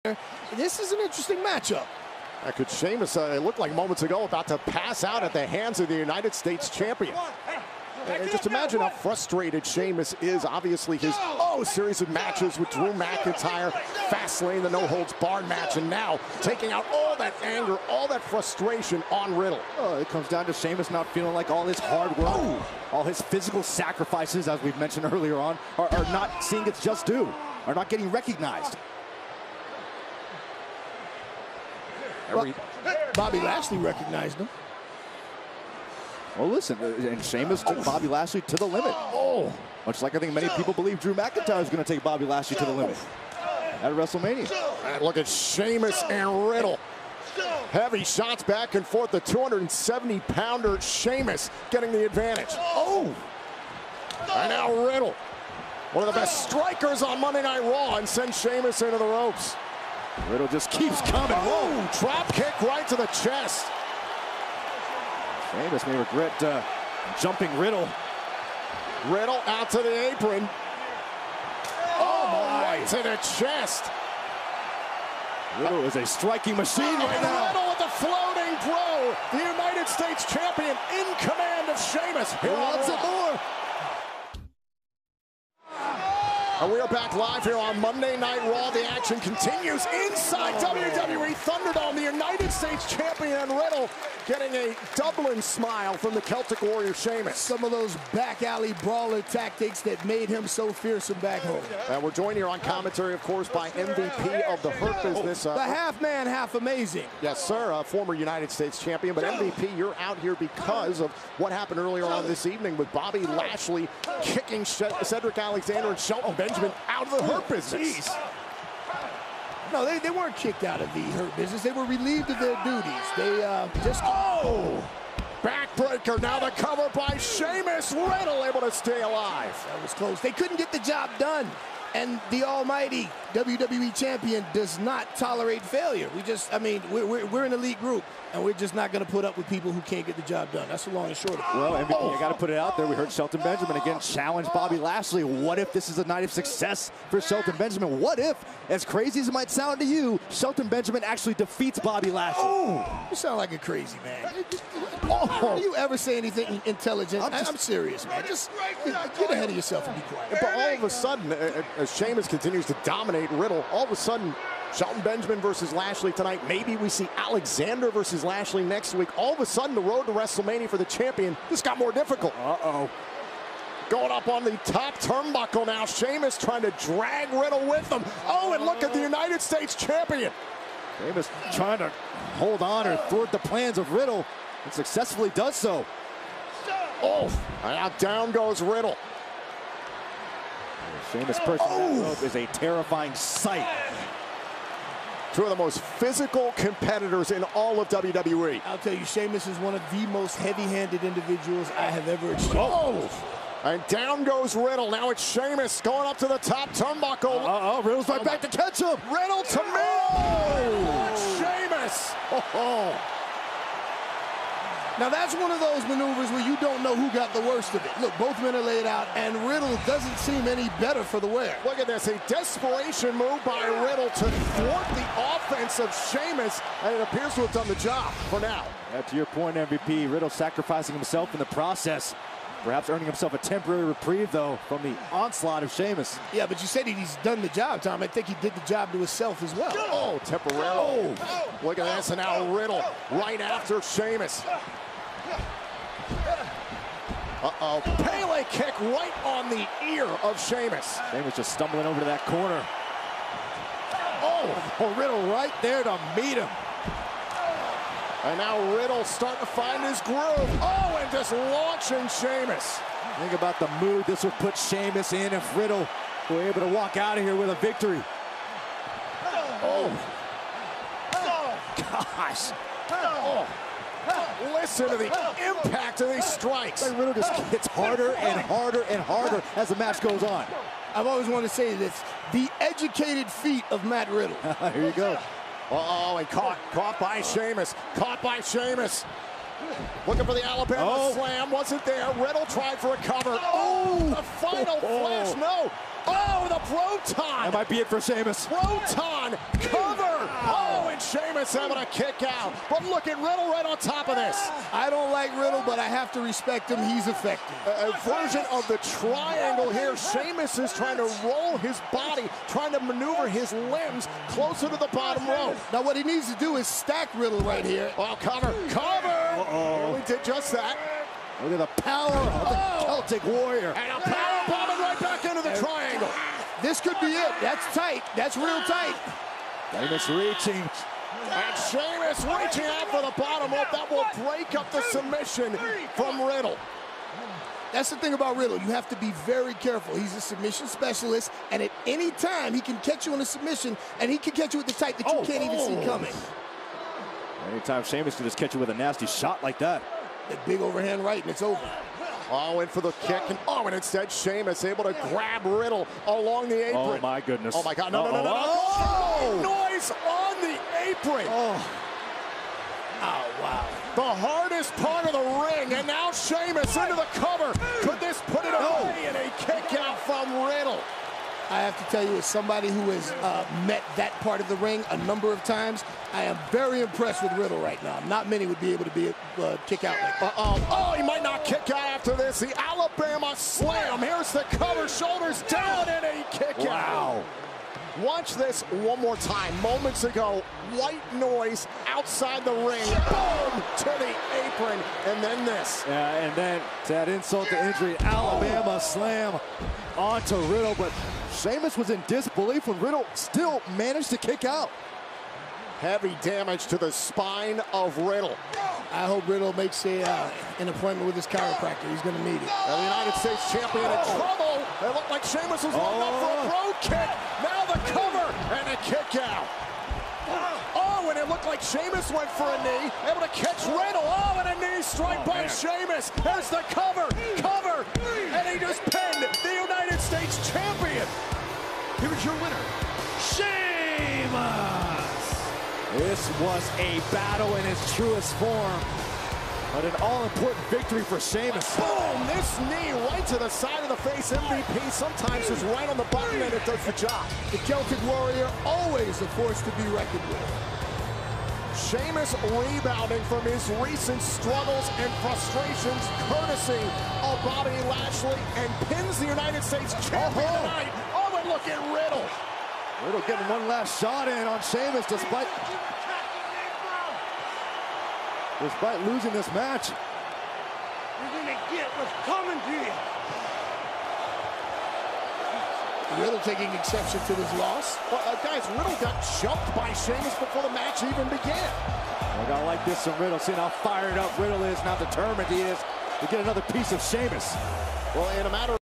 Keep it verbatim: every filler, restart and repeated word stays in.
This is an interesting matchup. Uh, could Sheamus, uh, it looked like moments ago, about to pass out at the hands of the United States champion. And just imagine how frustrated Sheamus is. Obviously, his oh series of matches with Drew McIntyre, Fastlane, the no-holds-barred match, and now taking out all that anger, all that frustration on Riddle. Oh, it comes down to Sheamus not feeling like all his hard work, oh. all his physical sacrifices, as we've mentioned earlier on, are, are not seeing its just due, are not getting recognized. Well, Bobby Lashley recognized him. Well, listen, and Sheamus took Bobby Lashley to the limit. Oh, much like I think many people believe Drew McIntyre is going to take Bobby Lashley to the limit at WrestleMania. And look at Sheamus and Riddle. Heavy shots back and forth. The two hundred seventy pounder Sheamus getting the advantage. Oh! And now Riddle, one of the best strikers on Monday Night Raw, and sends Sheamus into the ropes. Riddle just keeps coming. Whoa! Drop kick right to the chest. Sheamus may regret uh, jumping Riddle. Riddle out to the apron. Oh, my. Right to the chest. Riddle is a striking machine right now. Riddle with the floating pro. The United States champion in command of Sheamus. He wants it more. And we are back live here on Monday Night Raw. The action continues inside W W E Thunderdome. The United States champion Riddle getting a Dublin smile from the Celtic Warrior Sheamus. Some of those back alley brawler tactics that made him so fearsome back home. And we're joined here on commentary, of course, by M V P of the Hurt Business. Uh, the half man, half amazing. Yes, sir. Uh, former United States champion. But M V P, you're out here because of what happened earlier on this evening with Bobby Lashley kicking Cedric Alexander and Shelton Benjamin out of the Hurt Business. Jeez. No, they, they weren't kicked out of the Hurt Business. They were relieved of their duties. They uh, just... Oh! Backbreaker, now the cover by Sheamus. Riddle able to stay alive. That was close. They couldn't get the job done. And the almighty W W E champion does not tolerate failure. We just, I mean, we're, we're, we're an elite group, and we're just not going to put up with people who can't get the job done. That's the long and short of it. Well, M V P, oh. I got to put it out there. We heard Shelton Benjamin again challenge Bobby Lashley. What if this is a night of success for Shelton Benjamin? What if, as crazy as it might sound to you, Shelton Benjamin actually defeats Bobby Lashley? Oh, you sound like a crazy man. Oh. Do you ever say anything intelligent? I'm, just, I'm serious, man. Just get ahead of yourself and be quiet. But all of a sudden, uh, as Sheamus continues to dominate Riddle, all of a sudden, Shelton Benjamin versus Lashley tonight. Maybe we see Alexander versus Lashley next week. All of a sudden, the road to WrestleMania for the champion just got more difficult. Uh-oh. Going up on the top turnbuckle now. Sheamus trying to drag Riddle with him. Oh, and look at the United States champion. Sheamus trying to hold on or thwart the plans of Riddle, and successfully does so. Oh, and now down goes Riddle. Sheamus' person oh. is a terrifying sight. Two of the most physical competitors in all of W W E. I'll tell you, Sheamus is one of the most heavy-handed individuals I have ever experienced. Oh! And down goes Riddle. Now it's Sheamus going up to the top turnbuckle. Uh-oh, Riddle's right oh back to catch him. Riddle to me! Oh. Sheamus! Oh. Now that's one of those maneuvers where you don't know who got the worst of it. Look, both men are laid out, and Riddle doesn't seem any better for the wear. Look at this, a desperation move by Riddle to thwart the offense of Sheamus, and it appears to have done the job for now. Yeah, to your point, M V P, Riddle sacrificing himself in the process. Perhaps earning himself a temporary reprieve, though, from the onslaught of Sheamus. Yeah, but you said he's done the job, Tom. I think he did the job to himself as well. Oh, temporarily. Oh. Look at this, and now Riddle right after Sheamus. Uh-oh, Pele kick right on the ear of Sheamus. Sheamus just stumbling over to that corner. Oh, oh, Riddle right there to meet him. And now Riddle starting to find his groove. Oh, and just launching Sheamus. Think about the mood this would put Sheamus in if Riddle were able to walk out of here with a victory. Oh. Gosh. Oh. Listen to the impact of these strikes. Like Riddle just gets harder and harder and harder as the match goes on. I've always wanted to say this, the educated feet of Matt Riddle. Here you go. Uh-oh, and caught, caught by Sheamus, caught by Sheamus. Looking for the Alabama oh. slam, wasn't there. Riddle tried for a cover. Oh, the final oh. flash, no. Oh, the Proton. That might be it for Sheamus. Proton, cover. Sheamus able to kick out. But look at Riddle right on top of this. I don't like Riddle, but I have to respect him. He's effective. A, a version of the triangle here. Sheamus is trying to roll his body, trying to maneuver his limbs closer to the bottom rope. Now what he needs to do is stack Riddle right here. Oh, cover, cover! Uh-oh. He did just that. Look at the power of the Oh. Celtic Warrior. And a power bombing right back into the triangle. This could be it. That's tight. That's real tight. Sheamus reaching. And Sheamus reaching out for the bottom rope. That will break up the submission from Riddle. That's the thing about Riddle. You have to be very careful. He's a submission specialist, and at any time he can catch you in a submission, and he can catch you with the type that you Oh. can't even Oh. see coming. Anytime Sheamus can just catch you with a nasty shot like that. That big overhand right, and it's over. Oh, in for the kick, and oh, and instead Sheamus able to grab Riddle along the apron. Oh my goodness. Oh my God, no, no, no, no, no. Oh. Noise on the apron. Oh. Oh, wow. The hardest part of the ring, and now Sheamus into the cover. Could this put it away in a kick out from Riddle? I have to tell you, as somebody who has uh, met that part of the ring a number of times, I am very impressed with Riddle right now. Not many would be able to be uh, kick out like that. Uh-oh. Oh, he might not kick out after this. The Alabama slam. Here's the cover, shoulders down, and a kick out. Wow. Watch this one more time. Moments ago, white noise outside the ring. Boom! To the apron, and then this. Yeah, and then to add insult to injury, Alabama slam onto Riddle, but Sheamus was in disbelief when Riddle still managed to kick out. Heavy damage to the spine of Riddle. I hope Riddle makes a, uh, an appointment with his chiropractor. He's going to need it. And the United States champion in trouble. It looked like Sheamus was lined up for a brogue kick. Now the cover and a kick out. Oh, and it looked like Sheamus went for a knee. Able to catch Riddle. Oh, and a knee strike Oh, by man. Sheamus. There's the cover. Cover. And he just pinned the United States champion. Here's your winner, Sheamus. This was a battle in its truest form, but an all-important victory for Sheamus. Boom! This knee right to the side of the face. M V P sometimes is right on the button and it does the job. The Celtic Warrior, always a force to be reckoned with. Sheamus rebounding from his recent struggles and frustrations, courtesy of Bobby Lashley, and pins the United States champion Oh. tonight. Oh, and look at Riddle. Riddle getting one last shot in on Sheamus despite, despite losing this match. You're going to get what's coming to you. Riddle taking exception to this loss. Well, uh, guys, Riddle got jumped by Sheamus before the match even began. I gotta like this from Riddle, seeing how fired up Riddle is, and how determined he is to get another piece of Sheamus. Well, in a matter of